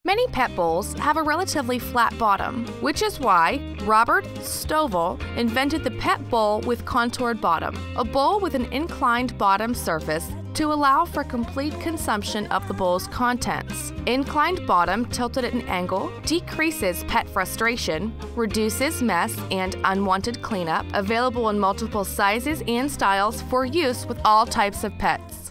Many pet bowls have a relatively flat bottom, which is why Robert Stovall invented the pet bowl with contoured bottom, a bowl with an inclined bottom surface to allow for complete consumption of the bowl's contents. Inclined bottom tilted at an angle decreases pet frustration, reduces mess and unwanted cleanup, available in multiple sizes and styles for use with all types of pets.